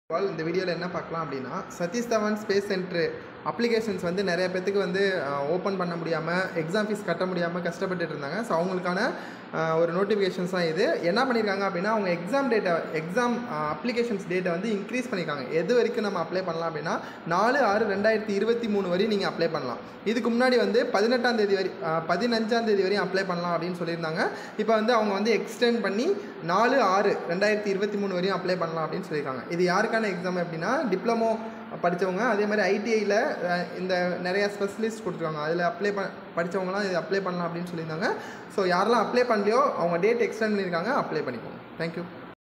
இந்த வீடியோவில் என்ன பார்க்கலாம் அப்படின்னா Satish Dhawan space centre applications வந்து நிறைய பேத்துக்கு வந்து ஓப்பன் பண்ண முடியாமல் எக்ஸாம் ஃபீஸ் கட்ட முடியாமல் கஷ்டப்பட்டுட்டு இருந்தாங்க. ஸோ அவங்களுக்கான ஒரு நோட்டிஃபிகேஷன்ஸ் தான் இது. என்ன பண்ணியிருக்காங்க அப்படின்னா அவங்க எக்ஸாம் அப்ளிகேஷன்ஸ் டேட்டை வந்து இன்க்ரீஸ் பண்ணியிருக்காங்க. எது வரைக்கும் நம்ம அப்ளை பண்ணலாம் அப்படின்னா 4/6/2023 வரையும் நீங்கள் அப்ளை பண்ணலாம். இதுக்கு முன்னாடி வந்து 15ஆம் தேதி வரையும் அப்ளை பண்ணலாம் அப்படின்னு சொல்லியிருந்தாங்க. இப்போ வந்து அவங்க வந்து எக்ஸ்டெண்ட் பண்ணி 4/6/2023 வரையும் அப்ளை பண்ணலாம் அப்படின்னு சொல்லியிருக்காங்க. இது யாருக்கான எக்ஸாம் அப்படின்னா டிப்ளமோ படித்தவங்க, அதே மாதிரி ஐடிஐயில் இந்த நிறையா ஸ்பெஷலிஸ்ட் கொடுத்துருக்காங்க. அதில் படித்தவங்களாம் இது அப்ளை பண்ணலாம் அப்படின்னு சொல்லியிருந்தாங்க. ஸோ யாரெல்லாம் அப்ளை பண்ணலையோ அவங்க டேட் எக்ஸ்டெண்ட் பண்ணியிருக்காங்க, அப்ளை பண்ணிக்கோங்க. தேங்க்யூ.